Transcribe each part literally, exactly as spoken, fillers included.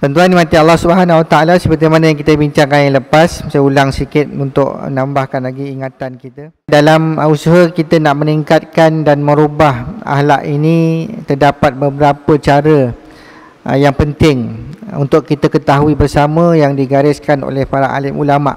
Tuan-tuan dimati Allah Subhanahu Wa Taala, seperti mana yang kita bincangkan yang lepas, saya ulang sikit untuk menambahkan lagi ingatan kita. Dalam usaha kita nak meningkatkan dan merubah akhlak ini, terdapat beberapa cara uh, yang penting untuk kita ketahui bersama yang digariskan oleh para alim ulama.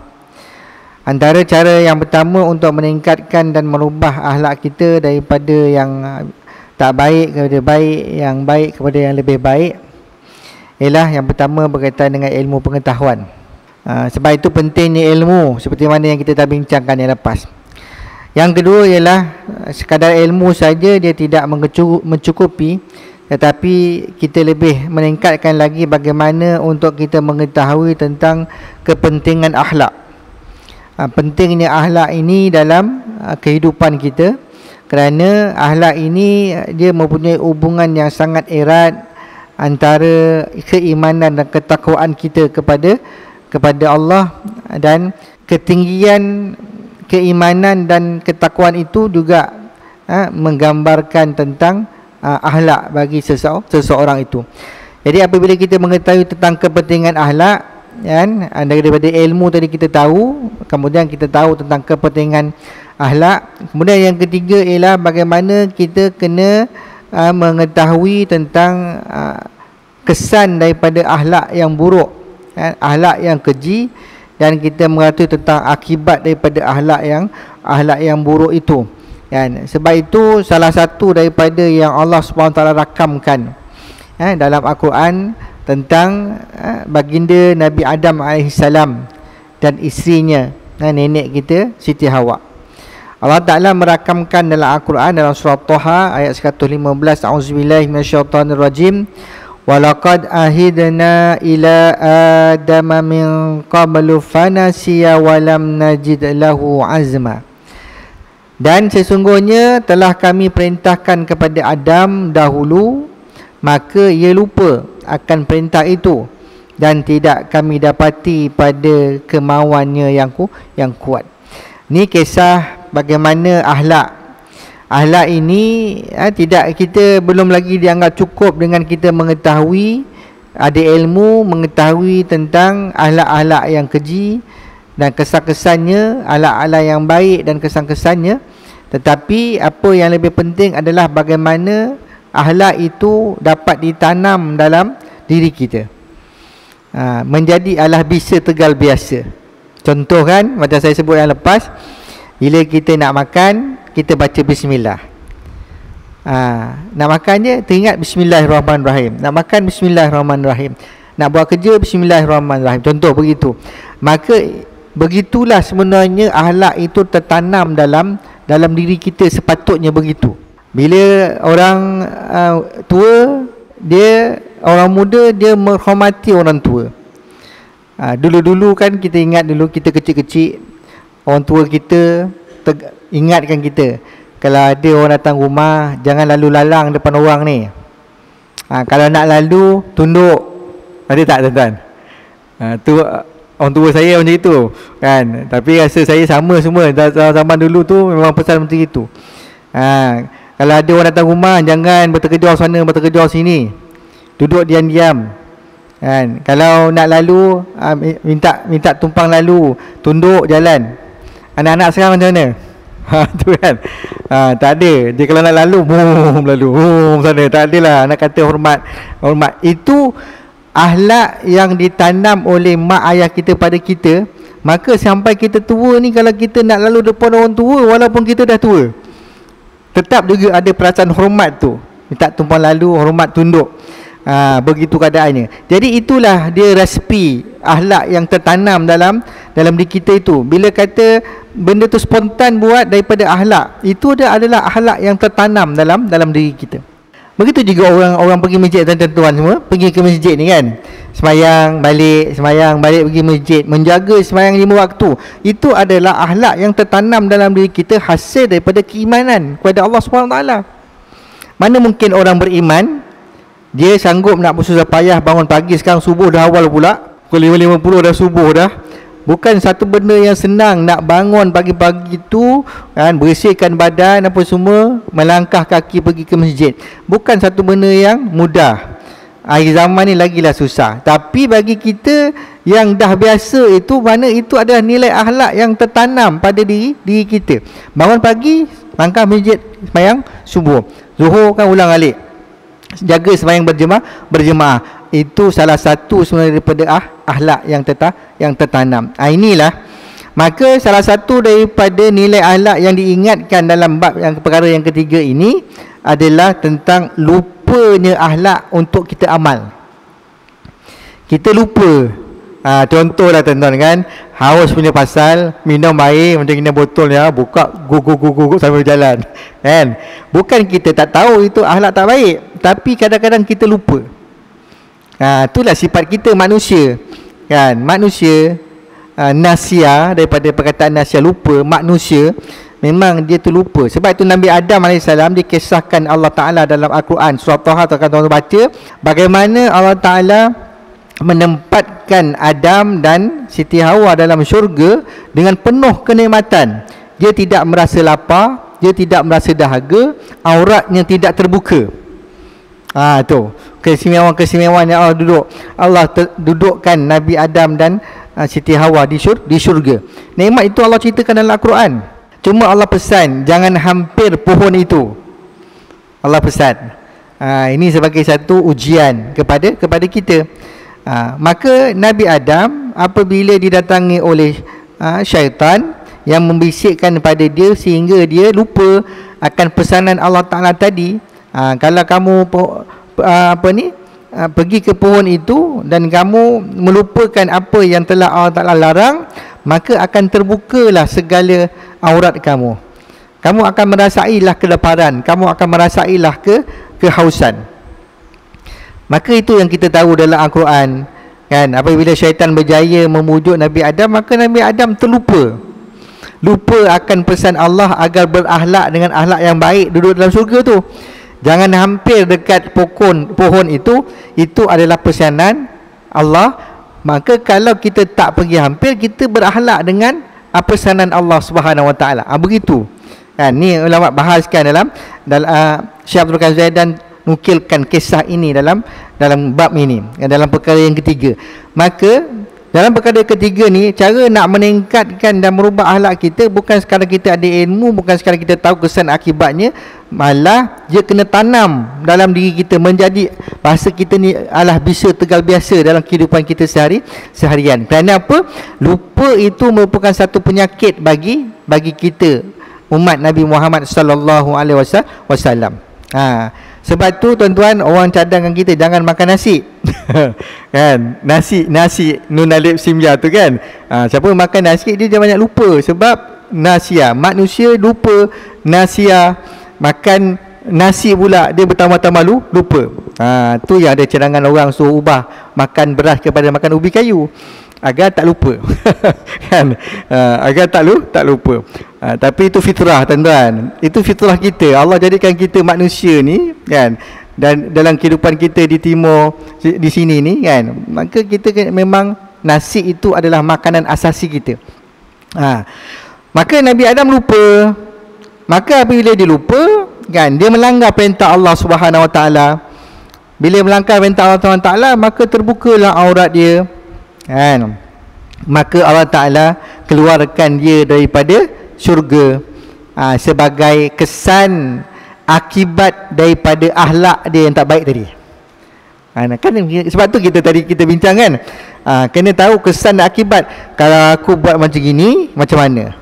Antara cara yang pertama untuk meningkatkan dan merubah akhlak kita daripada yang uh, tak baik kepada baik, yang baik kepada yang lebih baik, ialah yang pertama berkaitan dengan ilmu pengetahuan. uh, Sebab itu pentingnya ilmu, seperti mana yang kita dah bincangkan yang lepas. Yang kedua ialah uh, sekadar ilmu saja dia tidak mencukupi, tetapi kita lebih meningkatkan lagi bagaimana untuk kita mengetahui tentang kepentingan akhlak. uh, Pentingnya akhlak ini dalam uh, kehidupan kita, kerana akhlak ini uh, dia mempunyai hubungan yang sangat erat antara keimanan dan ketakwaan kita kepada kepada Allah, dan ketinggian keimanan dan ketakwaan itu juga ha, menggambarkan tentang ha, akhlak bagi sese seseorang itu. Jadi apabila kita mengetahui tentang kepentingan akhlak, kan, daripada ilmu tadi kita tahu, kemudian kita tahu tentang kepentingan akhlak. Kemudian yang ketiga ialah bagaimana kita kena Uh, mengetahui tentang uh, kesan daripada akhlak yang buruk, uh, akhlak yang keji, dan kita mengetahui tentang akibat daripada akhlak yang akhlak yang buruk itu. Kan? Sebab itu salah satu daripada yang Allah subhanahu wa taala rakamkan uh, dalam Al-Quran tentang uh, baginda Nabi Adam alaihissalam dan isterinya, uh, nenek kita Siti Hawa. Allah Ta'ala merakamkan dalam Al-Quran dalam surah Taha ayat seratus lima belas, A'udzubillahi minasyaitonirrajim. Walaqad ahidna ila adama min qablu fanasiya walam najid lahu azma. Dan sesungguhnya telah kami perintahkan kepada Adam dahulu, maka ia lupa akan perintah itu, dan tidak kami dapati pada kemauannya yang ku, yang kuat. Ni kisah bagaimana akhlak. Akhlak ini ha, tidak, kita belum lagi dianggap cukup dengan kita mengetahui, ada ilmu, mengetahui tentang akhlak-akhlak yang keji dan kesan-kesannya, akhlak-akhlak yang baik dan kesan-kesannya. Tetapi apa yang lebih penting adalah bagaimana akhlak itu dapat ditanam dalam diri kita, ha, menjadi alah bisa tegal biasa. Contoh kan, macam saya sebut yang lepas, bila kita nak makan, kita baca bismillah. ha, Nak makan je, teringat bismillahirrahmanirrahim. Nak makan bismillahirrahmanirrahim. Nak buat kerja, bismillahirrahmanirrahim. Contoh begitu. Maka begitulah sebenarnya akhlak itu tertanam dalam dalam diri kita, sepatutnya begitu. Bila orang uh, tua, dia, orang muda, dia menghormati orang tua. Ha, dulu-dulu kan kita ingat, dulu kita kecil-kecil, orang tua kita ingatkan kita, kalau ada orang datang rumah, jangan lalu lalang depan orang ni. ha, Kalau nak lalu, tunduk. Ada tak tuan-tuan? ha, Tu orang tua saya macam itu kan. Tapi rasa saya sama semua. Zaman dulu tu memang pesan macam itu. ha, Kalau ada orang datang rumah, jangan berterkejar sana, berterkejar sini, duduk diam-diam. Kan? Kalau nak lalu, uh, minta minta tumpang lalu, tunduk jalan. Anak-anak sekarang macam mana? Ha, tu kan. Ha, tak ada. Dia kalau nak lalu, boom, lalu, boom, sana. Tak adalah nak kata hormat. Hormat itu akhlak yang ditanam oleh mak ayah kita pada kita. Maka sampai kita tua ni, kalau kita nak lalu depan orang tua, walaupun kita dah tua, tetap juga ada perasaan hormat tu. Minta tumpang lalu, hormat, tunduk. Ha, begitu keadaannya. Jadi itulah dia resipi akhlak yang tertanam dalam dalam diri kita itu. Bila kata benda tu spontan buat daripada akhlak, itu dia adalah akhlak yang tertanam dalam dalam diri kita. Begitu juga orang-orang pergi masjid, tuan-tuan semua pergi ke masjid ni kan, semayang balik, semayang balik, pergi masjid, menjaga semayang lima waktu. Itu adalah akhlak yang tertanam dalam diri kita, hasil daripada keimanan kepada Allah subhanahu wa taala. Mana mungkin orang beriman dia sanggup nak bersusah payah bangun pagi, sekarang subuh dah awal pula, pukul lima lima puluh dah subuh dah. Bukan satu benda yang senang nak bangun pagi-pagi tu kan, bersihkan badan apa semua, melangkah kaki pergi ke masjid. Bukan satu benda yang mudah. Akhir zaman ni lagilah susah. Tapi bagi kita yang dah biasa itu, mana itu adalah nilai akhlak yang tertanam pada diri diri kita. Bangun pagi, langkah masjid, sembahyang subuh. Zuhur kan ulang alik. Jaga sembahyang berjemaah, berjemaah. Itu salah satu sebenarnya daripada ah, akhlak yang terta, yang tertanam. Ah, inilah. Maka salah satu daripada nilai akhlak yang diingatkan dalam bab yang perkara yang ketiga ini adalah tentang lupanya akhlak untuk kita amal. Kita lupa. Ha, contohlah tuan-tuan kan, haus punya pasal, minum air macam kena botol ya, buka guguk-guguk sambil berjalan. Kan? Bukan kita tak tahu itu akhlak tak baik, tapi kadang-kadang kita lupa. Ha, itulah sifat kita manusia. Kan? Manusia uh, nasia, daripada perkataan nasia, lupa, manusia memang dia terlupa. Sebab itu Nabi Adam alaihissalam dikisahkan Allah Ta'ala dalam Al-Quran surah Taha, tuan-tuan baca bagaimana Allah Ta'ala menempatkan Adam dan Siti Hawa dalam syurga dengan penuh kenikmatan. Dia tidak merasa lapar, dia tidak merasa dahaga, auratnya tidak terbuka. Ah, tu keistimewaan-keistimewaan yang Allah duduk Allah ter, dudukkan Nabi Adam dan uh, Siti Hawa di syurga, di syurga. Nikmat itu Allah ceritakan dalam Al-Quran. Cuma Allah pesan jangan hampir pohon itu. Allah pesan. Ha, ini sebagai satu ujian kepada kepada kita. Ha, maka Nabi Adam apabila didatangi oleh ha, syaitan yang membisikkan pada dia sehingga dia lupa akan pesanan Allah Ta'ala tadi. Ha, kalau kamu po, apa ni ha, pergi ke pohon itu dan kamu melupakan apa yang telah Allah Ta'ala larang, maka akan terbukalah segala aurat kamu. Kamu akan merasailah kelaparan, kamu akan merasailah ke kehausan. Maka itu yang kita tahu dalam Al-Quran, kan? Apabila syaitan berjaya memujuk Nabi Adam, maka Nabi Adam terlupa. Lupa akan pesan Allah agar berakhlak dengan akhlak yang baik duduk dalam syurga tu. Jangan hampir dekat pohon pohon itu. Itu adalah pesanan Allah. Maka kalau kita tak pergi hampir, kita berakhlak dengan apa pesanan Allah Subhanahu Wa Taala. Ah, begitu. Kan, ni ulama bahaskan dalam dalam uh, Syekh Abdul Qadir Zaidan nukilkan kisah ini dalam dalam bab ini, dalam perkara yang ketiga. Maka dalam perkara ketiga ni, cara nak meningkatkan dan merubah akhlak kita bukan sekadar kita ada ilmu, bukan sekadar kita tahu kesan akibatnya, malah dia kena tanam dalam diri kita menjadi bahasa kita ni adalah bisa tegal biasa dalam kehidupan kita sehari seharian. Kerana apa? Lupa itu merupakan satu penyakit bagi bagi kita umat Nabi Muhammad sallallahu alaihi wasallam. Ha, sebab tu tuan-tuan, orang cadangkan kita jangan makan nasi. Kan? Nasi nasi nun alif sim ya tu kan. Ha, siapa makan nasi dia jangan banyak lupa, sebab nasia, manusia lupa, nasia makan nasi pula dia bertambah-tambah lu, lupa. Ha, tu yang ada cadangan orang suruh ubah makan beras kepada makan ubi kayu agar tak lupa. Kan? Ha, agar tak lu tak lupa. Ha, tapi itu fitrah tuan-tuan. Itu fitrah kita. Allah jadikan kita manusia ni kan, dan dalam kehidupan kita di timur di sini ni kan, maka kita memang nasi itu adalah makanan asasi kita. Ha, maka Nabi Adam lupa. Maka apabila dia lupa kan, dia melanggar perintah Allah Subhanahu Wa Taala. Bila melanggar perintah Allah Subhanahu Wa Taala, maka terbukalah aurat dia. Kan? Maka Allah Ta'ala keluarkan dia daripada syurga. Ha, sebagai kesan akibat daripada akhlak dia yang tak baik tadi. Ha, kan, sebab tu kita tadi kita bincang kan, ha, kena tahu kesan dan akibat. Kalau aku buat macam gini, macam mana?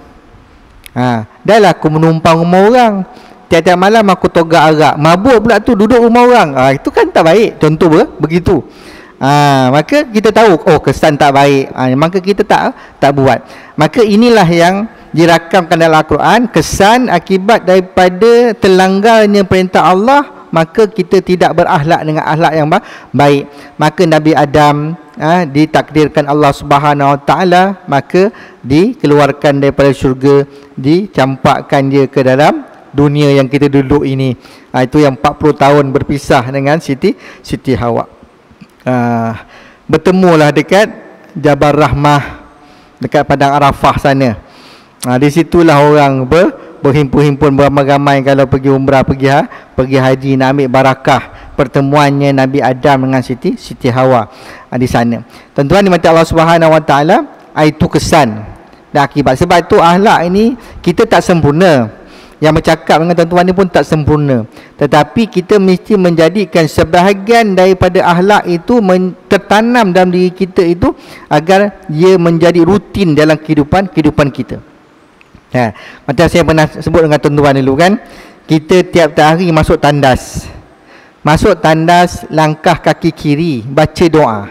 Ha, dah lah aku menumpang rumah orang, tiap-tiap malam aku togak arak, mabuk pula tu duduk rumah orang. Ha, itu kan tak baik. Contoh ber, begitu. Ha, maka kita tahu, oh kesan tak baik. Ha, maka kita tak tak buat. Maka inilah yang dirakamkan dalam Al-Quran, kesan akibat daripada terlanggarnya perintah Allah, maka kita tidak berakhlak dengan akhlak yang baik. Maka Nabi Adam ha, ditakdirkan Allah Subhanahu Wa Taala, maka dikeluarkan daripada syurga, dicampakkan dia ke dalam dunia yang kita duduk ini. Ha, itu yang empat puluh tahun berpisah dengan Siti Siti Hawa. Uh, bertemulah dekat Jabal Rahmah, dekat Padang Arafah sana. Uh, di situlah orang ber, berhimpun-himpun beramai-ramai kalau pergi umrah, pergi ha, pergi haji nak ambil barakah pertemuannya Nabi Adam dengan Siti Siti Hawa ha, di sana. Tuan-tuan dimati Allah Subhanahu Wa Taala, itu kesan dan akibat. Sebab itu akhlak ini kita tak sempurna. Yang bercakap dengan tuan-tuan ni pun tak sempurna. Tetapi kita mesti menjadikan sebahagian daripada akhlak itu tertanam dalam diri kita itu agar ia menjadi rutin dalam kehidupan kehidupan kita. Ha, macam saya pernah sebut dengan tuan-tuan dulu kan, kita tiap-tiap hari masuk tandas. Masuk tandas, langkah kaki kiri, baca doa.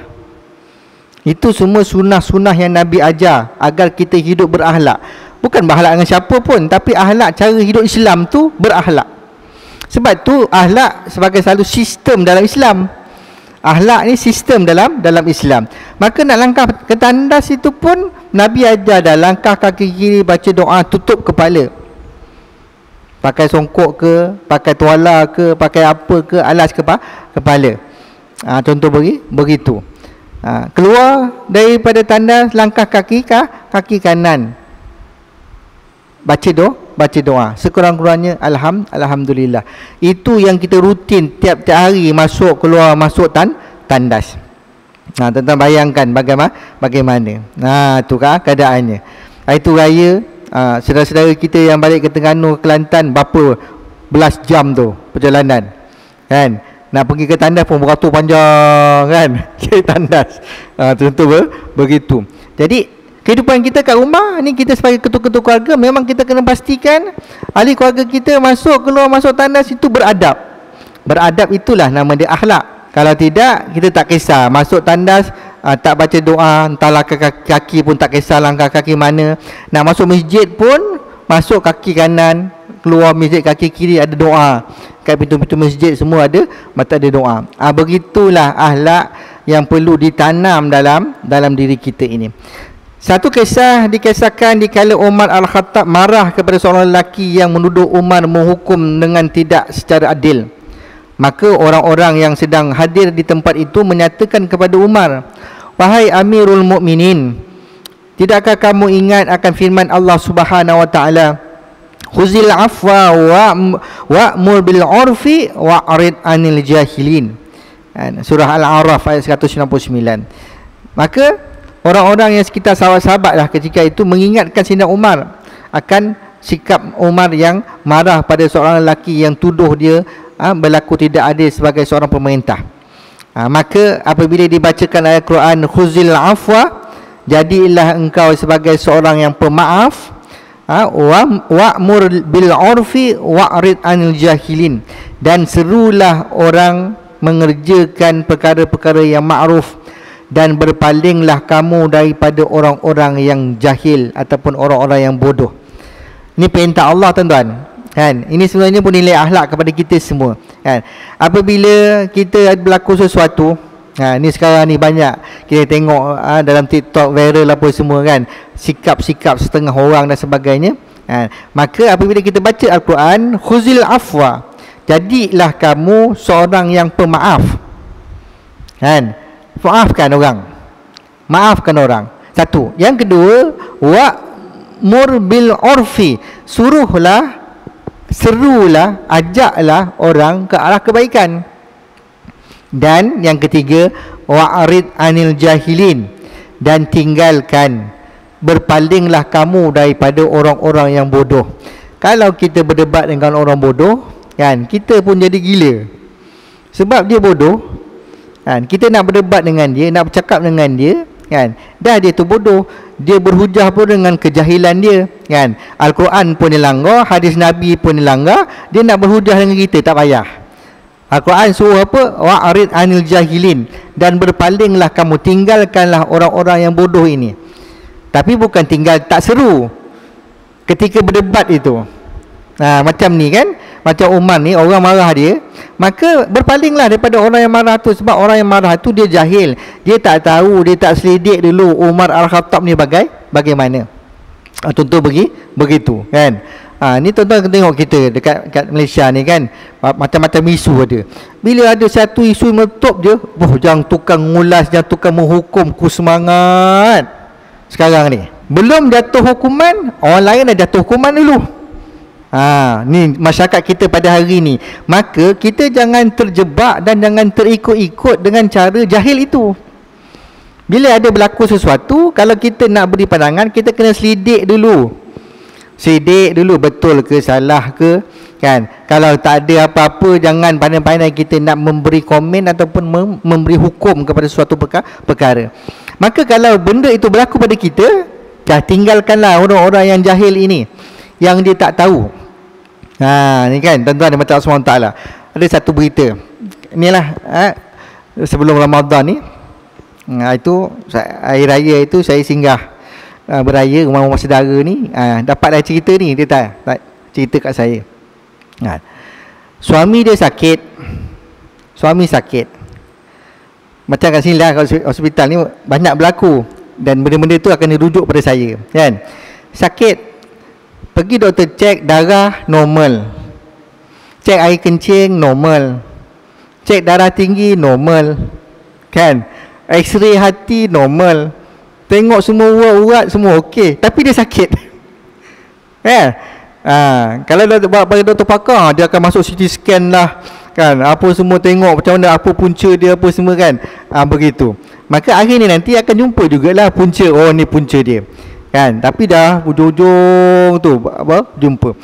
Itu semua sunnah-sunnah yang Nabi ajar agar kita hidup berakhlak. Bukan berakhlak dengan siapa pun, tapi akhlak cara hidup Islam tu berakhlak. Sebab tu akhlak sebagai satu sistem dalam Islam. Akhlak ni sistem dalam dalam Islam. Maka nak langkah ke tandas itu pun Nabi ajar dah, langkah kaki kiri, baca doa, tutup kepala. Pakai songkok ke, pakai tuala ke, pakai apa ke, alas kepa, kepala. Ha, contoh beri, begitu. Ha, keluar daripada tandas, langkah kaki ke kaki kanan. Baca doa, baca doa. Sekurang-kurangnya alham, alhamdulillah. Itu yang kita rutin tiap-tiap hari masuk keluar masuk tan tandas. Nah, tuan-tuan bayangkan bagaimana bagaimana. Nah, tu kan keadaannya. Itu raya, ah, saudara-saudara kita yang balik ke Terengganu, Kelantan, berapa belas jam tu perjalanan. Kan? Nak pergi ke tandas pun beratur panjang kan. Ke tandas. Ah, tentu ber, begitu. Jadi kehidupan kita kat rumah ni, kita sebagai ketua-ketua keluarga, memang kita kena pastikan ahli keluarga kita masuk keluar masuk tandas itu beradab. Beradab itulah nama dia akhlak. Kalau tidak, kita tak kisah masuk tandas uh, tak baca doa, entahlah kaki, kaki pun tak kisah langkah kaki mana. Nak masuk masjid pun masuk kaki kanan, keluar masjid kaki kiri ada doa. Kat pintu-pintu masjid semua ada mata ada doa. Ah, begitulah akhlak yang perlu ditanam dalam dalam diri kita ini. Satu kisah dikisahkan dikala Umar Al-Khattab marah kepada seorang lelaki yang menuduh Umar menghukum dengan tidak secara adil. Maka orang-orang yang sedang hadir di tempat itu menyatakan kepada Umar, "Wahai Amirul Mukminin, tidakkah kamu ingat akan firman Allah Subhanahu Wa Taala, khuzil afwa wa'mur bil 'urfi wa'rid 'anil jahilin." Surah Al-A'raf ayat seratus sembilan puluh sembilan. Maka orang-orang yang sekitar sahabat-sahabat lah ketika itu mengingatkan Sayyidina Umar akan sikap Umar yang marah pada seorang lelaki yang tuduh dia ha, berlaku tidak adil sebagai seorang pemerintah. ha, Maka apabila dibacakan ayat Quran, khuzil afwa, jadilah engkau sebagai seorang yang pemaaf, ha, wa'mur bil 'urfi wa'rid 'anil jahilin, dan serulah orang mengerjakan perkara-perkara yang ma'ruf, dan berpalinglah kamu daripada orang-orang yang jahil ataupun orang-orang yang bodoh. Ini perintah Allah, tuan-tuan. Kan? Ini sebenarnya pun nilai akhlak kepada kita semua. Kan? Apabila kita berlaku sesuatu, ha, ni sekarang ni banyak kita tengok ha, dalam TikTok viral apa semua kan, sikap-sikap setengah orang dan sebagainya. Ha, maka apabila kita baca Al-Quran, khuzil afwa, jadilah kamu seorang yang pemaaf. Kan? Maafkan orang. Maafkan orang. Satu. Yang kedua, wa'mur bil 'urfi, suruhlah, serulah, ajaklah orang ke arah kebaikan. Dan yang ketiga, wa'rid 'anil jahilin, dan tinggalkan, berpalinglah kamu daripada orang-orang yang bodoh. Kalau kita berdebat dengan orang bodoh, kan, kita pun jadi gila. Sebab dia bodoh. Kan, kita nak berdebat dengan dia, nak bercakap dengan dia, kan, dah dia tu bodoh, dia berhujah pun dengan kejahilan dia, kan. Al-Quran pun dia langgar, hadis Nabi pun dia langgar, dia nak berhujah dengan kita, tak payah. Al-Quran suruh apa? Wa'rid 'anil jahilin, dan berpalinglah kamu, tinggalkanlah orang-orang yang bodoh ini. Tapi bukan tinggal tak seru ketika berdebat itu. Nah, macam ni kan, macam Umar ni, orang marah dia, maka berpalinglah daripada orang yang marah tu. Sebab orang yang marah tu dia jahil, dia tak tahu, dia tak selidik dulu Umar Al-Khattab ni bagai bagaimana. ha, Contoh bagi begitu kan. ha, Ni tuan-tuan tengok kita dekat, dekat Malaysia ni kan, macam-macam isu ada. Bila ada satu isu meletup je, oh, jangan tukang ngulas, jangan tukang menghukum, ku semangat. Sekarang ni belum jatuh hukuman, orang lain dah jatuh hukuman dulu. Ha, ni masyarakat kita pada hari ni. Maka kita jangan terjebak dan jangan terikut-ikut dengan cara jahil itu. Bila ada berlaku sesuatu, kalau kita nak beri pandangan, kita kena selidik dulu. Selidik dulu betul ke, salah ke, kan? Kalau tak ada apa-apa, jangan pandai-pandai kita nak memberi komen ataupun mem- memberi hukum kepada suatu perka- perkara. Maka kalau benda itu berlaku pada kita, dah tinggalkanlah orang-orang yang jahil ini, yang dia tak tahu. Ha, ni kan tuan-tuan dan puan-puan Allah subhanahu wa taala. Ada satu berita. Inilah ha, sebelum Ramadan ni, ha, itu hari raya itu saya singgah ha, beraya rumah-rumah saudara ni, ha, dapat dah cerita ni, dia tak, tak cerita kat saya. Ha, suami dia sakit. Suami sakit. Macam kat sini lah, kat hospital ni banyak berlaku, dan benda-benda tu akan dirujuk pada saya, kan? Sakit. Pergi doktor cek darah normal, cek air kencing normal, cek darah tinggi normal, kan? X-ray hati normal, tengok semua urat-urat semua okey, tapi dia sakit. Eh, ha, kalau dah bawa pada doktor pakar, dia akan masuk C T scan lah, kan? Apa semua tengok macam mana, apa punca dia, apa semua, kan? Ha, begitu. Maka akhirnya nanti akan jumpa jugalah punca. Oh, ni punca dia, kan? Tapi dah hujung-hujung tu apa jumpa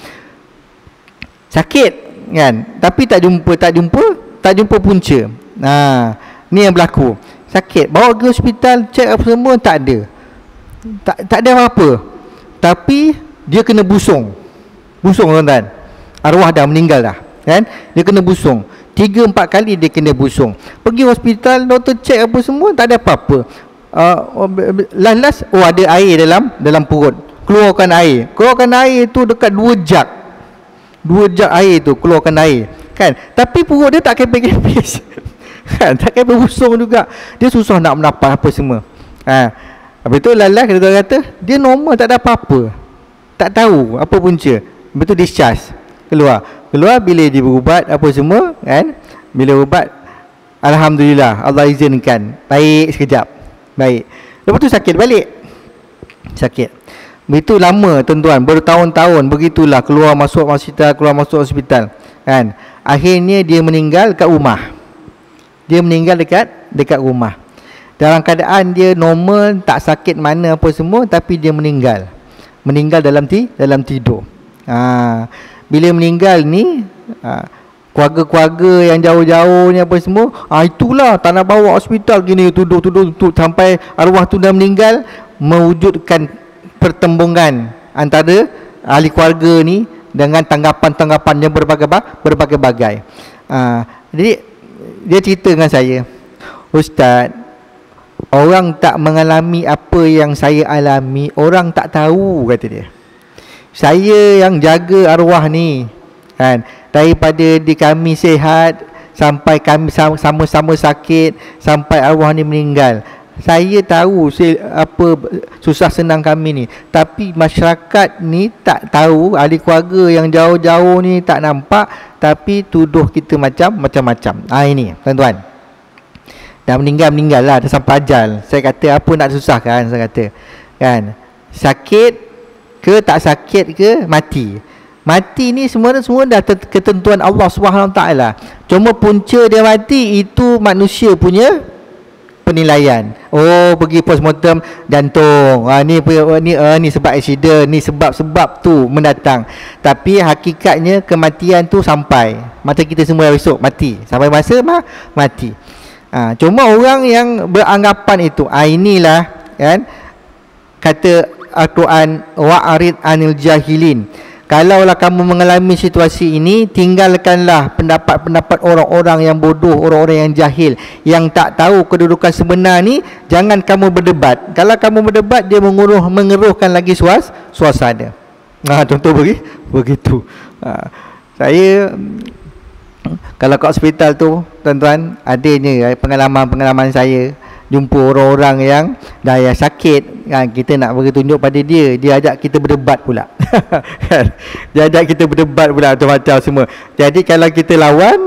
sakit, kan? Tapi tak jumpa tak jumpa tak jumpa punca. Nah, ni yang berlaku. Sakit, bawa ke hospital, cek apa semua, tak ada. Tak tak ada apa-apa. Tapi dia kena busung. Busung, tuan-tuan. Arwah dah meninggal dah, kan? Dia kena busung. Tiga empat kali dia kena busung. Pergi hospital, doktor cek apa semua, tak ada apa-apa. Uh, last-last oh ada air dalam dalam perut, keluarkan air keluarkan air tu dekat dua jug dua jug air tu, keluarkan air, kan? Tapi perut dia tak kepis-kepis, kan? Tak kepis, busung juga, dia susah nak menapas apa semua. Ha, habis tu last-last dia kata dia normal, tak ada apa-apa, tak tahu apa punca. Habis tu discharge, keluar keluar bila dia berubat apa semua, kan? Bila ubat, alhamdulillah, Allah izinkan baik sekejap. Baik. Lepas tu sakit balik. Sakit. Begitu lama, tuan-tuan, bertahun-tahun begitulah, keluar masuk hospital, keluar masuk hospital, kan? Akhirnya dia meninggal kat rumah. Dia meninggal dekat dekat rumah. Dalam keadaan dia normal, tak sakit mana apa semua, tapi dia meninggal. Meninggal dalam ti dalam tidur. Ha, bila meninggal ni, ha, keluarga-keluarga yang jauh-jauh ni apa semua, ah itulah tak nak bawa hospital gini, tuduh-tuduh tu, sampai arwah tu dah meninggal, mewujudkan pertembungan antara ahli keluarga ni dengan tanggapan-tanggapan yang berbagai berbagai-bagai. Ah, jadi dia cerita dengan saya, Ustaz, orang tak mengalami apa yang saya alami, orang tak tahu, kata dia. Saya yang jaga arwah ni, kan? Daripada di kami sihat sampai kami sama-sama sakit, sampai arwah ni meninggal, saya tahu saya, apa susah senang kami ni. Tapi masyarakat ni tak tahu, ahli keluarga yang jauh-jauh ni tak nampak, tapi tuduh kita macam macam-macam. Ah, ini tuan-tuan, dah meninggal-meninggal lah, dah sampai ajal. Saya kata apa nak susahkan, saya kata, kan? Sakit ke tak sakit ke, mati. Mati ni semua semua dah ketentuan Allah Subhanahu Wa Taala. Cuma punca dia mati itu manusia punya penilaian. Oh, pergi postmortem jantung. Ah ni ni uh, ni sebab accident, ni sebab-sebab tu mendatang. Tapi hakikatnya kematian tu sampai. Macam kita semua esok mati. Sampai masa mah mati. Ah, cuma orang yang beranggapan itu, ah inilah, kan, kata Al-Quran, wa'arid anil jahilin. Kalaulah kamu mengalami situasi ini, tinggalkanlah pendapat-pendapat orang-orang yang bodoh, orang-orang yang jahil, yang tak tahu kedudukan sebenar ni. Jangan kamu berdebat. Kalau kamu berdebat, dia menguruh, mengeruhkan lagi suas, suasana. Nah, contoh bagi, begitu. Ha, saya kalau kat hospital tu, tuan-tuan, adanya pengalaman-pengalaman saya, jumpa orang-orang yang dah yang sakit, kan, kita nak bagi tunjuk pada dia, dia ajak kita berdebat pula. Dia ajak kita berdebat pula, macam-macam semua. Jadi kalau kita lawan,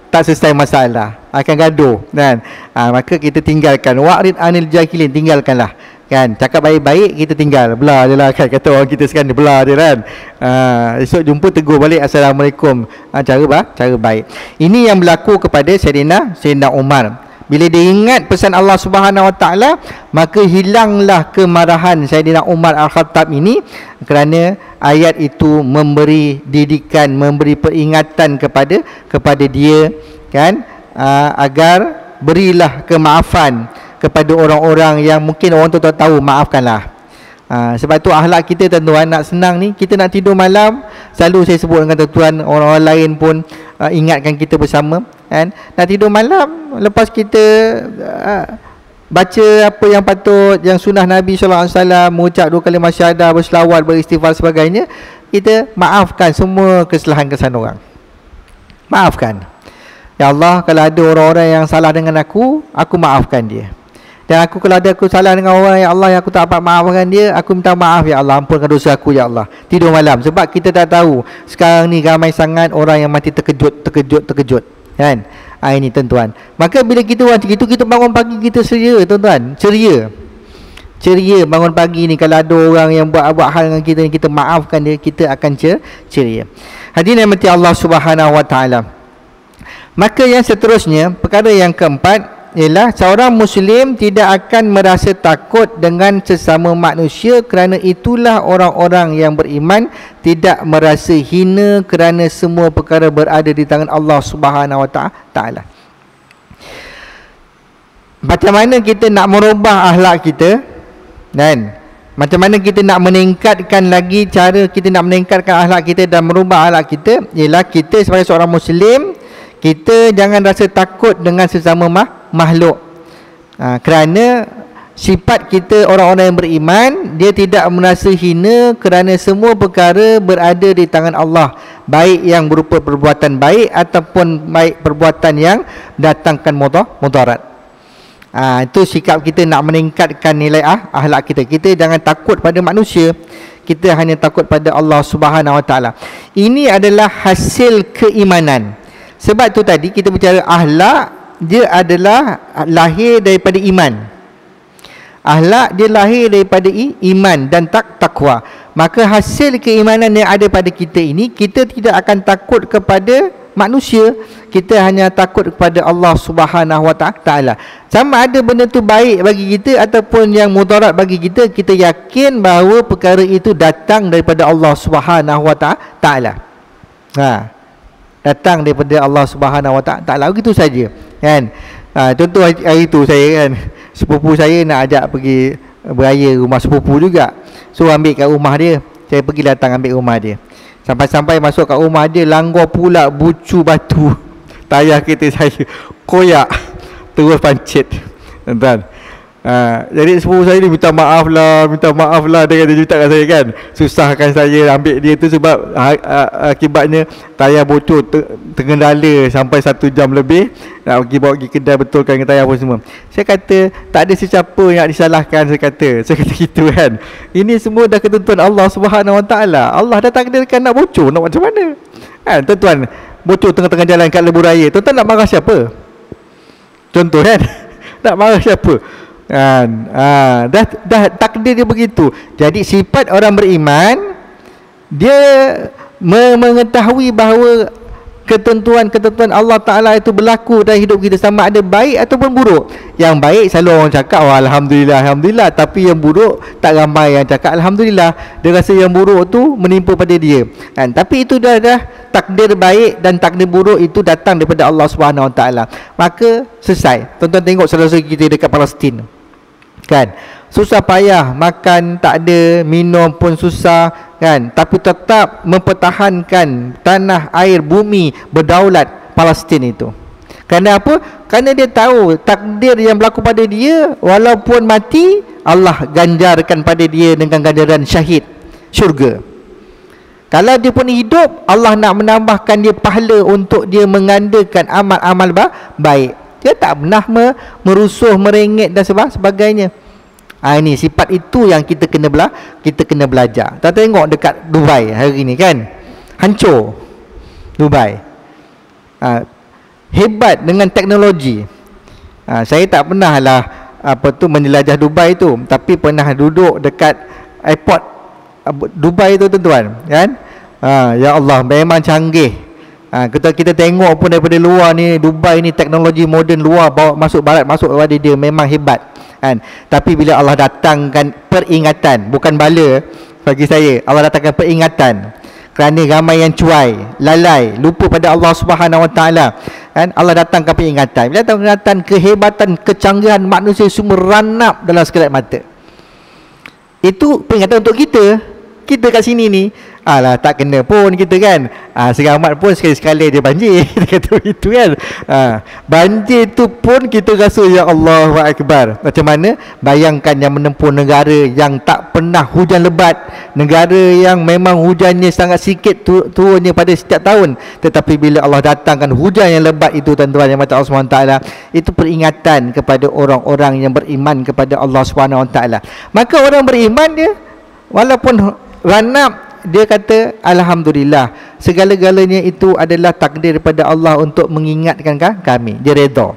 tak selesai masalah, akan gaduh kan. Ha, maka kita tinggalkan, wa'rid anil jahilin, tinggalkanlah kan. Cakap baik-baik kita tinggal, belah je lah kan, kata orang kita sekarang, belah je kan. Ha, esok jumpa tegur balik, Assalamualaikum. Ha, cara bah, cara baik. Ini yang berlaku kepada Sayyidina Sayyidina Umar. Bila dia ingat pesan Allah Subhanahu Wa Taala, maka hilanglah kemarahan Sayyidina Umar Al-Khattab ini, kerana ayat itu memberi didikan, memberi peringatan kepada kepada dia kan, aa, agar berilah kemaafan kepada orang-orang yang mungkin orang tu tak tahu, maafkanlah. Ha, sebab tu akhlak kita tuan-tuan, nak senang ni, kita nak tidur malam, selalu saya sebut dengan tuan-tuan, orang-orang lain pun uh, ingatkan kita bersama kan. Nak tidur malam, lepas kita uh, baca apa yang patut, yang sunnah Nabi sallallahu alaihi wasallam, mengucap dua kali syahadah, berselawat, beristighfar sebagainya, kita maafkan semua kesalahan-kesalahan orang. Maafkan. Ya Allah, kalau ada orang-orang yang salah dengan aku, aku maafkan dia. Dan aku kalau ada aku salah dengan orang, ya Allah, yang aku tak dapat maafkan dia, aku minta maaf ya Allah, ampunkan dosa aku ya Allah. Tidur malam, sebab kita tak tahu sekarang ni ramai sangat orang yang mati terkejut, terkejut, terkejut kan. Ha, ini tuan-tuan. Maka bila kita macam itu, kita bangun pagi kita ceria tuan-tuan, ceria. Ceria bangun pagi ni, kalau ada orang yang buat-buat hal dengan kita, kita maafkan dia, kita akan ceria. Hadirin yang dirahmati Allah Subhanahu Wa Taala. Maka yang seterusnya, perkara yang keempat ialah seorang Muslim tidak akan merasa takut dengan sesama manusia, kerana itulah orang-orang yang beriman tidak merasa hina kerana semua perkara berada di tangan Allah Subhanahu Wa Taala. Macam mana kita nak merubah akhlak kita dan macam mana kita nak meningkatkan lagi, cara kita nak meningkatkan akhlak kita dan merubah akhlak kita ialah kita sebagai seorang Muslim, kita jangan rasa takut dengan sesama mah makhluk. Ha, kerana sifat kita orang-orang yang beriman, dia tidak merasa hina kerana semua perkara berada di tangan Allah, baik yang berupa perbuatan baik ataupun baik perbuatan yang datangkan mudarat. Ha, itu sikap kita nak meningkatkan nilai ah, akhlak kita. Kita jangan takut pada manusia, kita hanya takut pada Allah Subhanahu Wa Taala. Ini adalah hasil keimanan. Sebab tu tadi kita bicara akhlak, dia adalah lahir daripada iman. Akhlak dia lahir daripada iman dan tak takwa. Maka hasil keimanan yang ada pada kita ini, kita tidak akan takut kepada manusia, kita hanya takut kepada Allah Subhanahu Wa Taala. Sama ada benda tu baik bagi kita ataupun yang mudarat bagi kita, kita yakin bahawa perkara itu datang daripada Allah Subhanahu Wa Taala. Ha, datang daripada Allah Subhanahu Wa Taala. Begitu saja kan. Ha, contoh hari itu saya kan, sepupu saya nak ajak pergi beraya rumah sepupu juga. So ambil kat rumah dia, saya pergi datang ambil rumah dia. Sampai-sampai masuk kat rumah dia, langgar pula bucu batu tayar kereta saya, koyak, terus pancit tuan-tuan. Ha, jadi sepupu saya ni minta maaf lah, minta maaf lah, dia kata cerita kat saya kan, susahkan saya ambil dia tu sebab ha, ha, akibatnya tayar bocor ter, tergendala sampai satu jam lebih, nak pergi bawa pergi kedai betulkan tayar pun semua. Saya kata tak ada sesiapa yang disalahkan, saya kata saya kata gitu kan. Ini semua dah ketentuan Allah Subhanahu Wa Taala. Allah dah takdirkan nak bocor, nak macam mana kan tuan-tuan. Bocor tengah-tengah jalan kat lebuh raya, tuan-tuan nak marah siapa? Contoh kan, nak marah siapa kan? Ha, dah, dah takdir dia begitu. Jadi sifat orang beriman, dia mengetahui bahawa ketentuan-ketentuan Allah Ta'ala itu berlaku dalam hidup kita, sama ada baik ataupun buruk. Yang baik selalu orang cakap, oh, Alhamdulillah, Alhamdulillah. Tapi yang buruk tak ramai yang cakap Alhamdulillah. Dia rasa yang buruk tu menimpa pada dia kan? Tapi itu dah, dah takdir baik dan takdir buruk itu datang daripada Allah Subhanahu Wa Taala. Maka selesai. Tonton tengok saudara-saudara kita dekat Palestin kan, susah payah, makan tak ada, minum pun susah kan, tapi tetap mempertahankan tanah air bumi berdaulat Palestin itu. Kerana apa? Kerana dia tahu takdir yang berlaku pada dia, walaupun mati, Allah ganjarkan pada dia dengan ganjaran syahid, syurga. Kalau dia pun hidup, Allah nak menambahkan dia pahala untuk dia menggandakan amal-amal baik. Dia tak pernah merusuh, merengek dan sebagainya. Ha, ini sifat itu yang kita kena bela, kita kena belajar. Kita tengok dekat Dubai hari ni kan, hancur Dubai. Ha, hebat dengan teknologi. Ha, saya tak pernah lah apa tu menjelajah Dubai tu, tapi pernah duduk dekat airport Dubai tu tuan-tuan, kan? Ha, ya Allah, memang canggih. Ha, kita kita tengok pun daripada luar ni, Dubai ni teknologi moden luar bawa masuk barat, masuk kepada dia, memang hebat, kan? Tapi bila Allah datangkan peringatan, bukan bala bagi saya, Allah datangkan peringatan kerana ramai yang cuai, lalai, lupa pada Allah Subhanahu Wa Taala, kan? Allah datangkan peringatan. Bila datang peringatan, kehebatan, kecanggihan manusia semua ranap dalam sekelip mata. Itu peringatan untuk kita. Kita kat sini ni, alah tak kena pun kita, kan? Ah, seramat pun sekali-sekala dia banjir. Kita kata begitu, kan? Ah, banjir tu pun kita rasa ya Allahu Akbar. Macam mana? Bayangkan yang menempuh negara yang tak pernah hujan lebat, negara yang memang hujannya sangat sikit tu, turunnya pada setiap tahun, tetapi bila Allah datangkan hujan yang lebat itu, tuan-tuan yang mata Allah Subhanahu Wa Taala, itu peringatan kepada orang-orang yang beriman kepada Allah Subhanahu Wa Taala. Maka orang beriman dia, walaupun ranap, dia kata alhamdulillah, segala-galanya itu adalah takdir daripada Allah untuk mengingatkan kami. Dia redha.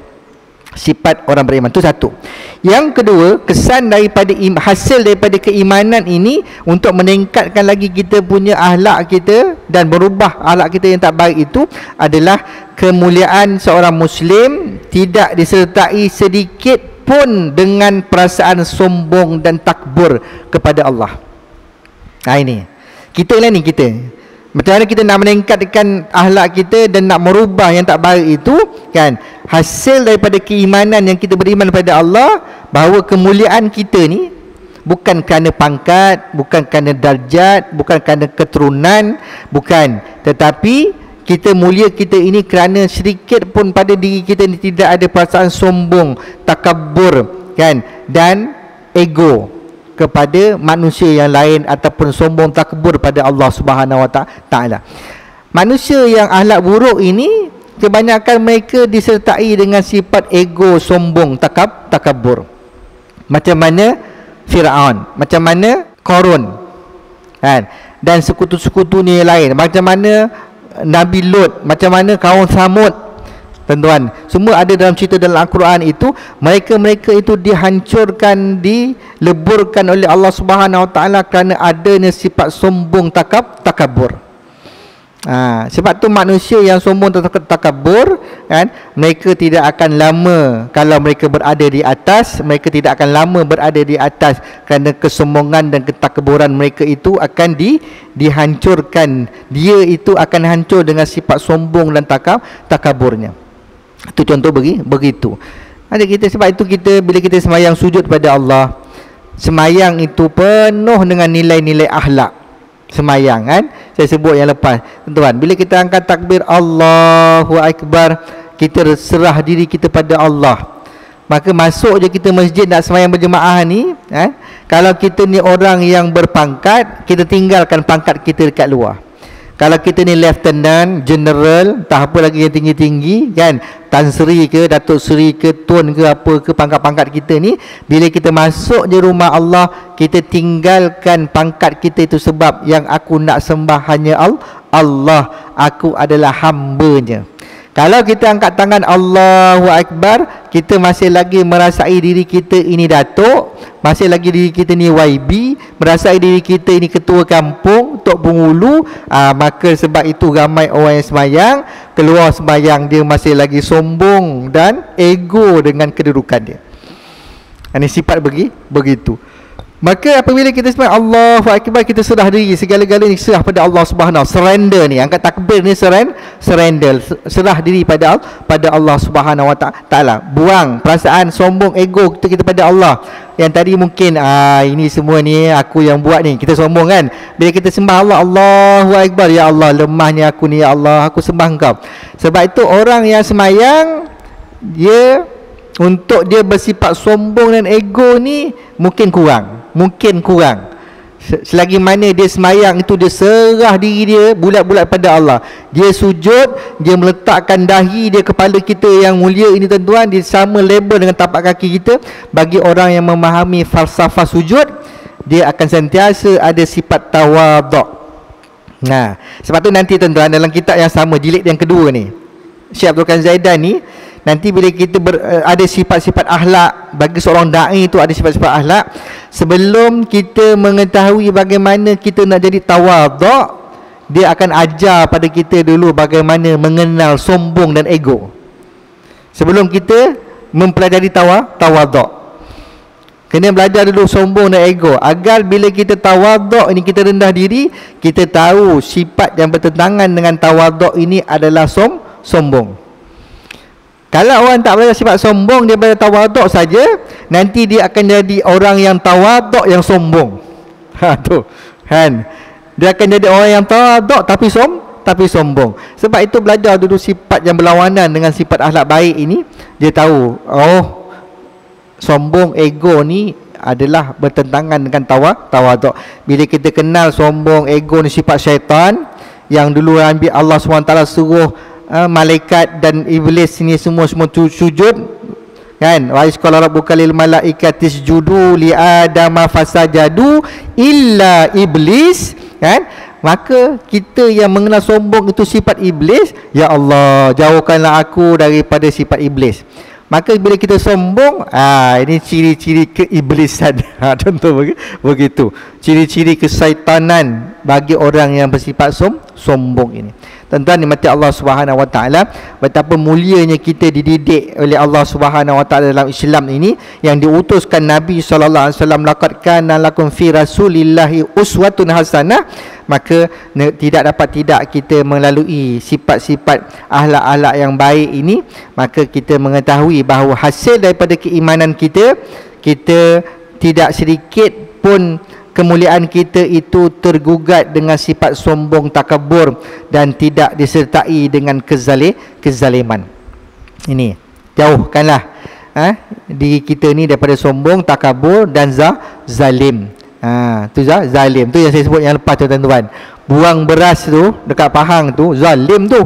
Sifat orang beriman itu satu. Yang kedua, kesan daripada hasil daripada keimanan ini untuk meningkatkan lagi kita punya akhlak kita dan berubah akhlak kita yang tak baik itu adalah kemuliaan seorang Muslim tidak disertai sedikit pun dengan perasaan sombong dan takbur kepada Allah. Ha, ini kita lah ni, kita macam mana kita nak meningkatkan akhlak kita dan nak merubah yang tak baik itu, kan? Hasil daripada keimanan yang kita beriman kepada Allah, bahawa kemuliaan kita ni bukan kerana pangkat, bukan kerana darjat, bukan kerana keturunan, bukan, tetapi kita mulia kita ini kerana sedikit pun pada diri kita ni tidak ada perasaan sombong, takabur, kan, dan ego kepada manusia yang lain ataupun sombong takbur pada Allah Subhanahu Wa Taala. Manusia yang akhlak buruk ini kebanyakan mereka disertai dengan sifat ego, sombong, takab, takabur. Macam mana Firaun, macam mana Qarun, kan? Dan sekutu-sekutunya yang lain. Macam mana Nabi Lut, macam mana kaum Samud. Tuan-tuan, semua ada dalam cerita dalam Al-Quran itu. Mereka-mereka itu dihancurkan, dileburkan oleh Allah Subhanahu Wa Taala kerana adanya sifat sombong, takab, takabur. Ha, sebab tu manusia yang sombong dan takabur, kan, mereka tidak akan lama kalau mereka berada di atas. Mereka tidak akan lama berada di atas kerana kesombongan dan ketakaburan mereka itu akan di, dihancurkan. Dia itu akan hancur dengan sifat sombong dan takab, takaburnya. Itu contoh bagi begitu. Ada kita, sebab itu kita bila kita semayang sujud pada Allah, semayang itu penuh dengan nilai-nilai akhlak. Semayang, kan? Saya sebut yang lepas, tuan-tuan, bila kita angkat takbir Allahu Akbar, kita serah diri kita pada Allah. Maka masuk je kita masjid nak semayang berjemaah ni, eh? Kalau kita ni orang yang berpangkat, kita tinggalkan pangkat kita dekat luar. Kalau kita ni lieutenant, general, tak apa lagi yang tinggi-tinggi, kan, Tan Sri ke, Datuk Sri ke, Tun ke, apa ke pangkat-pangkat kita ni, bila kita masuk je rumah Allah, kita tinggalkan pangkat kita itu. Sebab yang aku nak sembah hanya Allah, aku adalah hamba-Nya. Kalau kita angkat tangan Allahu Akbar, kita masih lagi merasai diri kita ini datuk, masih lagi diri kita ni Y B, merasai diri kita ini ketua kampung, Tok Penghulu. Aa, maka sebab itu ramai orang yang sembahyang, keluar sembahyang dia masih lagi sombong dan ego dengan kedudukan dia. Ini sifat bagi begitu. Maka apabila kita sebut Allahu Akbar, kita serah diri, segala-galanya serah pada Allah Subhanahu. Surrender ni, angkat takbir ni seren, surrender, serah diri pada pada Allah Subhanahu Wa Taala. Buang perasaan sombong, ego kita, kita pada Allah. Yang tadi mungkin ah ini semua ni aku yang buat ni, kita sombong, kan? Bila kita sembah Allah, Allahu Akbar, ya Allah, lemahnya aku ni, ya Allah, aku sembah Engkau. Sebab itu orang yang semayang, dia untuk dia bersifat sombong dan ego ni mungkin kurang. Mungkin kurang. Selagi mana dia semayang itu, dia serah diri dia bulat-bulat pada Allah. Dia sujud, dia meletakkan dahi dia, kepala kita yang mulia ini, tuan-tuan, dia sama level dengan tapak kaki kita. Bagi orang yang memahami falsafah sujud, dia akan sentiasa ada sifat tawaduk. Nah, sebab tu nanti, tuan-tuan, dalam kitab yang sama, jilid yang kedua ni, Syekh Abdul Qadir Zaidan ni, nanti bila kita ber, ada sifat-sifat akhlak, bagi seorang da'i itu ada sifat-sifat akhlak, sebelum kita mengetahui bagaimana kita nak jadi tawaduk, dia akan ajar pada kita dulu bagaimana mengenal sombong dan ego sebelum kita mempelajari tawa, tawaduk. Kena belajar dulu sombong dan ego, agar bila kita tawaduk ini, kita rendah diri, kita tahu sifat yang bertentangan dengan tawaduk ini adalah som, sombong. Kalau orang tak belajar sifat sombong, dia belajar tawaduk saja, nanti dia akan jadi orang yang tawaduk yang sombong. Ha tu, kan? Dia akan jadi orang yang tawaduk tapi som, tapi sombong. Sebab itu belajar dulu sifat yang berlawanan dengan sifat akhlak baik ini, dia tahu, oh, sombong, ego ni adalah bertentangan dengan tawa, tawaduk. Bila kita kenal sombong, ego ni sifat syaitan, yang dulu ambil Allah subhanahu wa taala suruh uh, malaikat dan iblis ni semua semua sujud, kan? Wa isqala rabbuka lil malaikati isjudu li adama fasajadu illa iblis, kan? Maka kita yang mengenal sombong itu sifat iblis, ya Allah, jauhkanlah aku daripada sifat iblis. Maka bila kita sombong, ah ini ciri-ciri keiblisan. Ha, contoh begitu. Ciri-ciri kesaitanan bagi orang yang bersifat som, sombong ini. Tuan-tuan dimati Allah Subhanahu wa taala, betapa mulianya kita dididik oleh Allah Subhanahu wa taala dalam Islam ini, yang diutuskan Nabi sallallahu alaihi wasallam, laqad kana lakum fi rasulillahi uswatun hasanah. Maka ne, tidak dapat tidak kita melalui sifat-sifat akhlak-akhlak yang baik ini, maka kita mengetahui bahawa hasil daripada keimanan kita, kita tidak sedikit pun kemuliaan kita itu tergugat dengan sifat sombong, takabur, dan tidak disertai dengan kezali, kezaliman. Ini jauhkanlah ha, diri kita ni daripada sombong, takabur dan za, zalim. Ha, tu za, zalim tu yang saya sebut yang lepas tu, tuan-tuan. Buang beras tu dekat Pahang tu, zalim tu.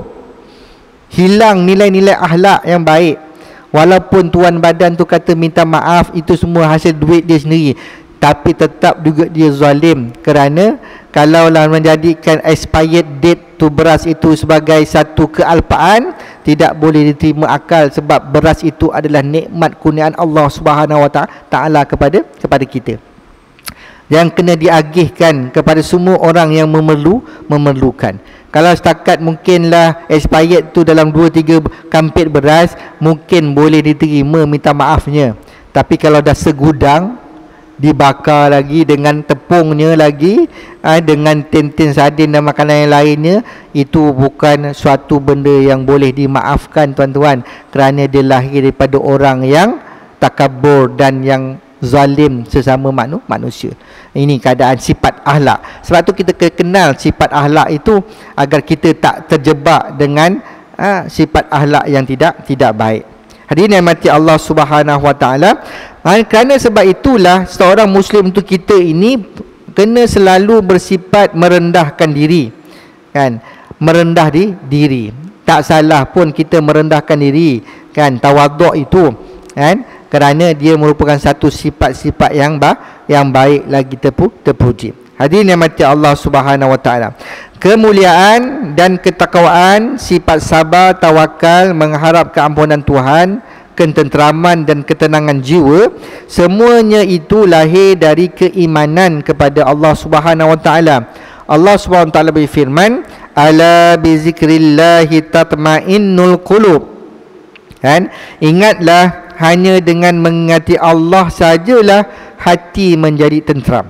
Hilang nilai-nilai akhlak yang baik. Walaupun tuan badan tu kata minta maaf, itu semua hasil duit dia sendiri, tapi tetap juga dia zalim. Kerana kalaulah menjadikan expired date tu beras itu sebagai satu kealpaan, tidak boleh diterima akal, sebab beras itu adalah nikmat kurniaan Allah Subhanahu wa taala kepada kepada kita, yang kena diagihkan kepada semua orang yang memerlu, memerlukan. Kalau setakat mungkinlah expired tu dalam dua tiga kampit beras, mungkin boleh diterima minta maafnya. Tapi kalau dah segudang, dibakar lagi dengan tepungnya lagi, ha, dengan tin-tin sardin dan makanan yang lainnya, itu bukan suatu benda yang boleh dimaafkan, tuan-tuan, kerana dia lahir daripada orang yang takabur dan yang zalim sesama manu, manusia. Ini keadaan sifat akhlak. Sebab tu kita kenal sifat akhlak itu, agar kita tak terjebak dengan ha, sifat akhlak yang tidak tidak baik. Hadirin yang mati Allah Subhanahu wa taala, ha, kerana sebab itulah seorang muslim itu, kita ini kena selalu bersifat merendahkan diri, kan? Merendah di diri. Tak salah pun kita merendahkan diri, kan? Tawaduk itu, kan? Kerana dia merupakan satu sifat-sifat yang ba yang baik lagi terpu terpuji. Hadirin yang mati Allah Subhanahu wa taala, kemuliaan dan ketakwaan, sifat sabar, tawakal, mengharap keampunan Tuhan, ketenteraman dan ketenangan jiwa, semuanya itu lahir dari keimanan kepada Allah Subhanahu wa taala. Allah Subhanahu wa taala berfirman, ala bizikrillahi tatmainnul qulub. Kan? Ingatlah, hanya dengan mengingati Allah sajalah hati menjadi tenteram.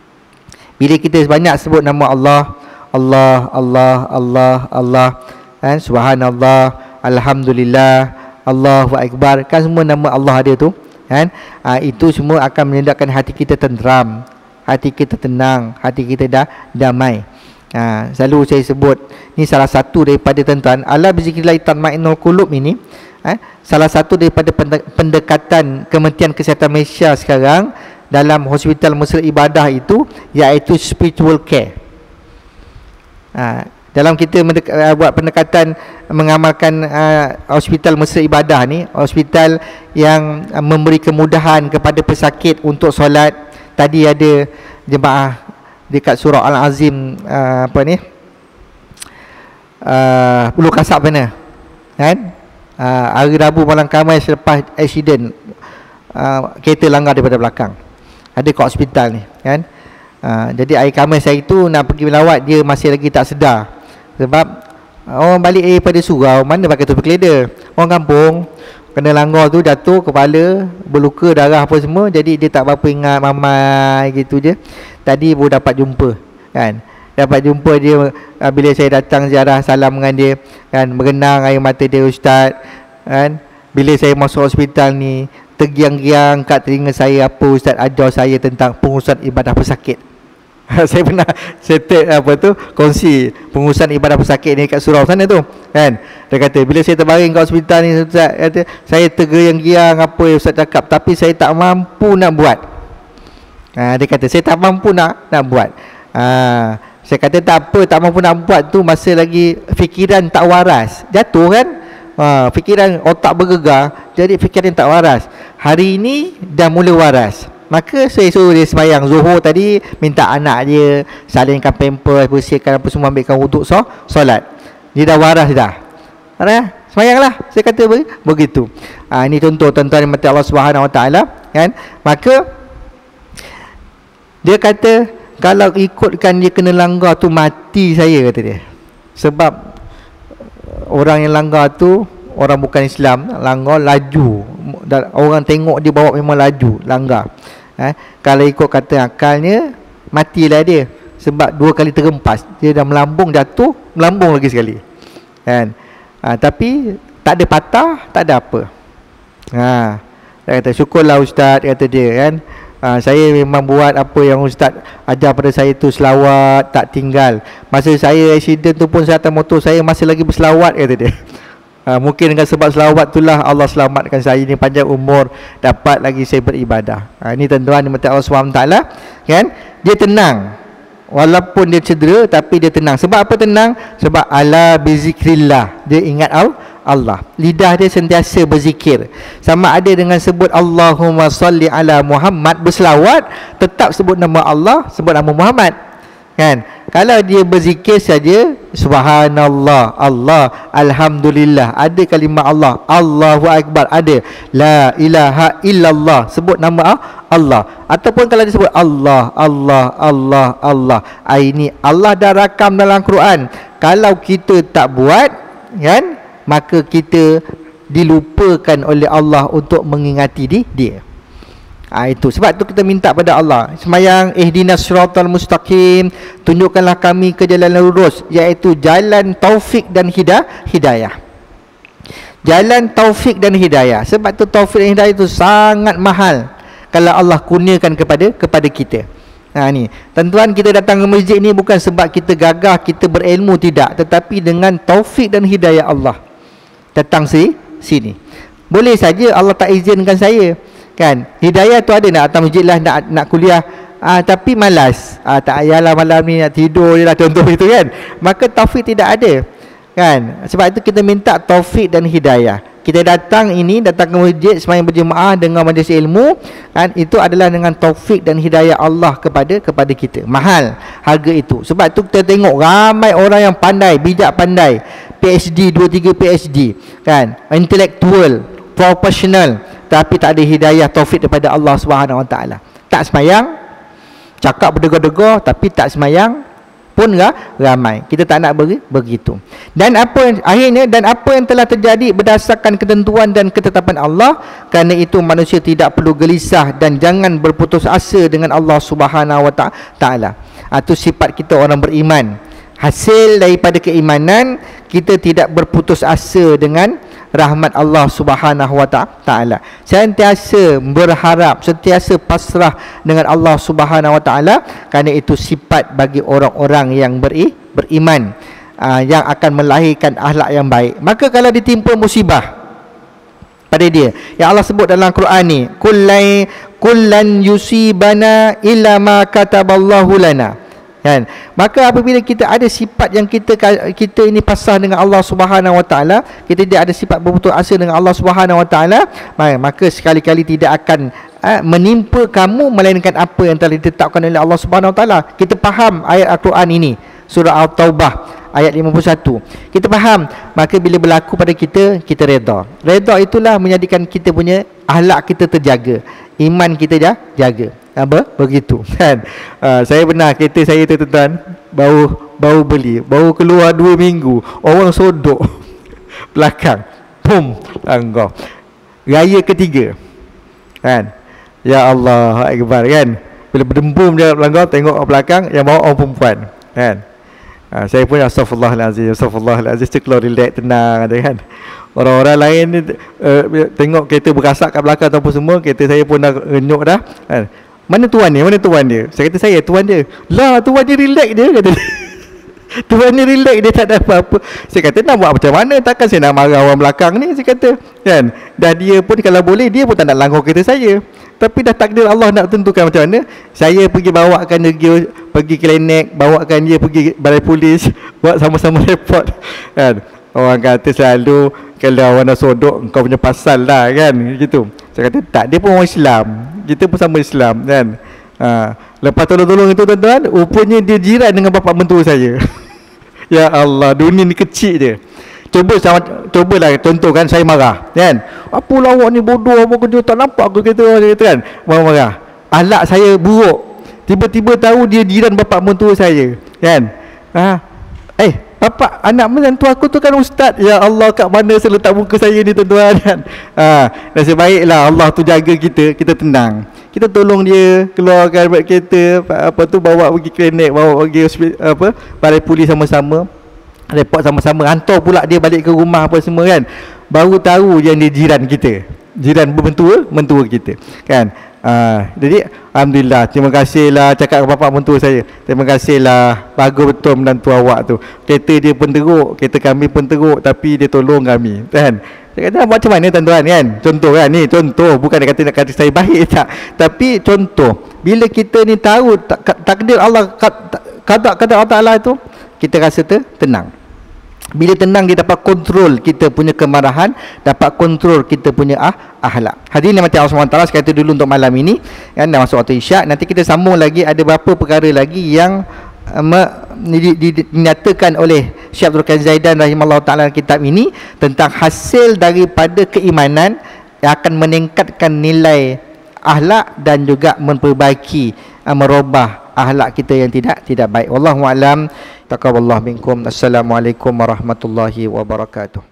Bila kita banyak sebut nama Allah, Allah, Allah, Allah, Allah, kan? Subhanallah, Alhamdulillah, Allahu Akbar, kan semua nama Allah ada tu, kan? Ha, itu semua akan menyedapkan hati kita tenteram, hati kita tenang, hati kita dah damai. Ha, selalu saya sebut, ni salah satu daripada, tuan-tuan, ala bizikrillah tatmainnul qulub ini. Eh, salah satu daripada pendekatan Kementerian Kesihatan Malaysia sekarang dalam hospital mesra ibadah itu, iaitu spiritual care. Ha, dalam kita mendek- uh, buat pendekatan mengamalkan uh, hospital mesra ibadah ni, hospital yang uh, memberi kemudahan kepada pesakit untuk solat. Tadi ada jemaah dekat surah Al-Azim, uh, apa ni, uh, Ulu Kasab mana, kan, uh, hari Rabu malam Khamis selepas accident, uh, kereta langgar daripada belakang, ada kat hospital ni kan. uh, Jadi hari Khamis hari tu nak pergi melawat, dia masih lagi tak sedar. Sebab uh, orang balik daripada surau, mana pakai topi keleda, orang kampung, kena langgar tu jatuh, kepala berluka, darah apa semua. Jadi dia tak berapa ingat mamai gitu je. Tadi baru dapat jumpa kan, dapat jumpa dia uh, bila saya datang ziarah, salam dengan dia kan, berenang air mata dia, ustaz kan. Bila saya masuk hospital ni, tergiang-giang kat telinga saya apa ustaz ajar saya tentang pengurusan ibadah pesakit. Saya pernah settle apa tu, kongsi pengurusan ibadah pesakit ni kat surau sana tu kan. Dia kata bila saya terbaring kat hospital ni ustaz, kata saya tergiang-giang apa yang ustaz cakap, tapi saya tak mampu nak buat. Ha, dia kata saya tak mampu nak nak buat. Ha, saya kata tak apa, tak mampu nak buat tu masa lagi fikiran tak waras, jatuh kan. Ha, fikiran otak bergegar, jadi fikiran tak waras. Hari ini dah mula waras. Maka saya suruh dia sembahyang Zuhur tadi, minta anak dia salingkan pampers, bersihkan apa semua, ambilkan wuduk, so, solat. Dia dah waras dah. Ada sembahyanglah, saya kata begitu. Ha, ini contoh tuan-tuan yang mati Allah Subhanahu Wa Taala kan. Maka dia kata kalau ikutkan dia kena langgar tu mati saya, kata dia. Sebab orang yang langgar tu orang bukan Islam, langgar laju. Orang tengok dia bawa memang laju, langgar. Eh, kalau ikut kata akalnya, matilah dia. Sebab dua kali terempas, dia dah melambung, jatuh, melambung lagi sekali kan. Ha, tapi tak ada patah, tak ada apa. Ha, dia kata syukurlah ustaz, kata dia kan. Ha, saya memang buat apa yang ustaz ajar pada saya tu, selawat tak tinggal. Masa saya accident tu pun saya atas motor, saya masih lagi berselawat, kata dia. Ha, mungkin dengan sebab selawat itulah Allah selamatkan saya ni, panjang umur, dapat lagi saya beribadah. Ha, ini tuan-tuan dimati Allah subhanahu wa taala kan. Dia tenang walaupun dia cedera, tapi dia tenang. Sebab apa tenang? Sebab ala bizikrillah, dia ingat Allah. Lidah dia sentiasa berzikir. Sama ada dengan sebut Allahumma salli ala Muhammad, berselawat, tetap sebut nama Allah, sebut nama Muhammad kan. Kalau dia berzikir saja, subhanallah, Allah, alhamdulillah, ada kalimah Allah, Allahu akbar, ada la ilaha illallah, sebut nama Allah. Ataupun kalau dia sebut Allah, Allah, Allah, Allah, ini Allah dah rakam dalam Quran. Kalau kita tak buat kan, maka kita dilupakan oleh Allah untuk mengingati di, dia. Ha, itu sebab tu kita minta pada Allah sembahyang ihdinas siratal mustaqim, tunjukkanlah kami ke jalan lurus, iaitu jalan taufik dan hidayah. Jalan taufik dan hidayah. Sebab tu taufik dan hidayah itu sangat mahal kalau Allah kurniakan kepada kepada kita. Ha, ni tuan-tuan, kita datang ke masjid ni bukan sebab kita gagah, kita berilmu, tidak, tetapi dengan taufik dan hidayah Allah. Datang si, sini. Boleh saja Allah tak izinkan saya kan. Hidayah tu ada, nak datang masjid lah, nak, nak kuliah, ah, tapi malas, ah, tak payahlah malam ni nak tidur je lah, contoh itu kan. Maka taufik tidak ada kan. Sebab itu kita minta taufik dan hidayah. Kita datang ini, datang ke masjid sembahyang berjemaah dengan majlis ilmu kan, itu adalah dengan taufik dan hidayah Allah kepada kepada kita. Mahal harga itu. Sebab itu kita tengok ramai orang yang pandai, bijak pandai, P H D, dua tiga P H D kan, intelektual, profesional, tapi tak ada hidayah taufik daripada Allah Subhanahu Wa Taala. Tak sembahyang, cakap berdegar-degar, tapi tak sembahyang pun ramai. Kita tak nak beri, begitu. Dan apa yang, akhirnya dan apa yang telah terjadi berdasarkan ketentuan dan ketetapan Allah. Kerana itu manusia tidak perlu gelisah dan jangan berputus asa dengan Allah Subhanahu Wa Taala. Itu sifat kita orang beriman. Hasil daripada keimanan, kita tidak berputus asa dengan rahmat Allah Subhanahu Wa Taala. Sentiasa berharap, sentiasa pasrah dengan Allah Subhanahu Wa Taala. Kerana itu sifat bagi orang-orang yang beri, beriman, aa, yang akan melahirkan akhlak yang baik. Maka kalau ditimpa musibah pada dia, yang Allah sebut dalam Quran ni, kullai kullan yusibana illa ma kataballahu lana kan. Maka apabila kita ada sifat yang kita kita ini pasrah dengan Allah Subhanahu Wa Taala, kita tidak ada sifat berputus asa dengan Allah Subhanahu Wa Taala, maka sekali-kali tidak akan uh, menimpa kamu melainkan apa yang telah ditetapkan oleh Allah Subhanahu Wa Taala. Kita faham ayat Al-Quran ini, surah Al-Taubah ayat lima puluh satu. Kita faham, maka bila berlaku pada kita, kita redha. Redha itulah menjadikan kita punya akhlak kita terjaga, iman kita dah jaga. Apa? Begitu kan. Uh, saya benar kereta saya tu tuan, baru baru beli, baru keluar dua minggu, orang sodok belakang, pum, langgar. Raya ketiga kan, ya Allah akbar kan, bila berdembum dia langgar, tengok belakang yang bawa orang perempuan kan. Ha, saya pun astagfirullahalazim, astagfirullahalazim, keluar relax tenang ada kan. Orang-orang lain ni uh, tengok kereta berasak kat belakang ataupun semua, kereta saya pun dah renyuk dah kan. Mana tuan dia? Mana tuan dia? Saya kata saya tuan dia. Lah tuan dia relax dia kata. Tuan ni relax, dia tak ada apa-apa. Saya kata nak buat macam mana, takkan saya nak marah orang belakang ni, saya kata kan. Dan dia pun kalau boleh, dia pun tak nak langgar kereta saya. Tapi dah takdir Allah nak tentukan macam mana. Saya pergi bawakan dia pergi klinik, bawakan dia pergi balai polis, buat sama-sama report kan. Orang kata selalu kalau orang dah sodok, kau punya pasal lah kan, gitu. Saya kata tak, dia pun orang Islam, kita pun sama Islam kan. Ha, lepas tolong-tolong itu tuan-tuan, rupanya dia jiran dengan bapa mentua saya. Ya Allah, dunia ni kecil je. Cuba sama, cubalah contoh kan, saya marah kan, apa lawak ni bodoh, apa kerja tak nampak aku kata, kata kan, marah-marah. Akhlak saya buruk, tiba-tiba tahu dia jiran bapa mentua saya kan. Ha, eh bapa anak menantu aku tu kan ustaz. Ya Allah, kat mana saya letak muka saya ni tuan-tuan kan. Ha, nasib baiklah Allah tu jaga kita, kita tenang. Kita tolong dia keluarkan buat kereta, apa tu, bawa pergi klinik, bawa pergi hospital, apa, balai polis sama-sama, report sama-sama, hantar pula dia balik ke rumah apa semua kan. Baru tahu yang dia jiran kita, jiran bermentua, mentua kita kan. Uh, jadi alhamdulillah, terima kasihlah cakap kepada bapak mentua saya. Terima kasihlah, bagus betul menantu awak tu. Kereta dia pun teruk, kereta kami pun teruk, tapi dia tolong kami kan. Saya kata macam mana tuan-tuan kan. Contoh kan, ni contoh, bukan dia kata nak kata saya baik tak, tapi contoh. Bila kita ni tahu tak, takdir Allah, kata-kata Allah Ta'ala tu, kita rasa ter, tenang. Bila tenang, dia dapat kontrol kita punya kemarahan, dapat kontrol kita punya ah, akhlak. Hadirin yang mati Allah subhanahu wa taala, sekali itu dulu untuk malam ini kan, dah masuk waktu isyak. Nanti kita sambung lagi, ada beberapa perkara lagi yang uh, dinyatakan oleh Syekh Abdul Qadir Zaidan rahimahullah taala dalam kitab ini, tentang hasil daripada keimanan yang akan meningkatkan nilai akhlak dan juga memperbaiki, uh, merubah akhlak kita yang tidak tidak baik. Wallahu a'lam. Taqabbalallahu minkum. Assalamualaikum warahmatullahi wabarakatuh.